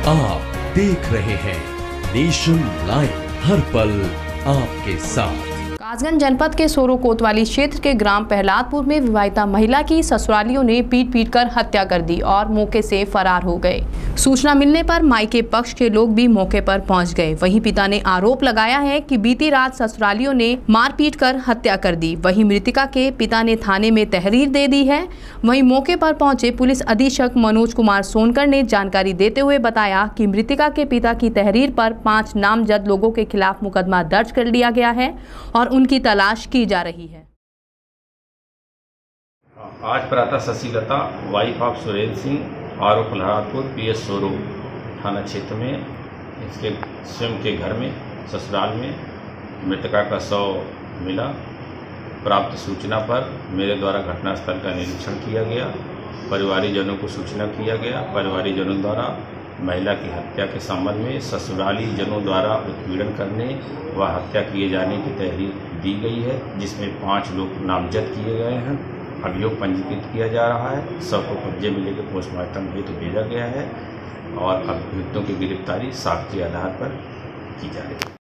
आप देख रहे हैं नेशन लाइव, हर पल आपके साथ। कासगंज जनपद के सोरो कोतवाली क्षेत्र के ग्राम प्रहलादपुर में विवाहिता महिला की ससुरालियों ने पीट कर हत्या कर दी और मौके से फरार हो गए। सूचना मिलने पर मायके पक्ष के लोग भी मौके पर पहुंच गए। वहीं पिता ने आरोप लगाया है कि बीती रात ससुरालियों ने मारपीट कर हत्या कर दी। वहीं मृतका के पिता ने थाने में तहरीर दे दी है। वहीं मौके पर पहुंचे पुलिस अधीक्षक मनोज कुमार सोनकर ने जानकारी देते हुए बताया कि मृतका के पिता की तहरीर पर 5 नामजद लोगों के खिलाफ मुकदमा दर्ज कर लिया गया है और उनकी तलाश की जा रही है। आज प्रातः Shashilata wife of Surendra Singh R Prahladpur PS Soron थाना क्षेत्र में इसके स्वयं के घर में ससुराल में मृतका का शव मिला। प्राप्त सूचना पर मेरे द्वारा घटनास्थल का निरीक्षण किया गया। परिवारीजनों को सूचना किया गया। परिवारीजनों द्वारा महिला की हत्या के संबंध में ससुराली जनों द्वारा उत्पीड़न करने व हत्या किए जाने की तहरीर दी गई है, जिसमें 5 लोग नामजद किए गए हैं। अभियोग पंजीकृत किया जा रहा है। शव को कब्जे में लेकर पोस्टमार्टम हेतु भेजा गया है और अभियुक्तों की गिरफ्तारी साक्ष्य के आधार पर की जा रही है।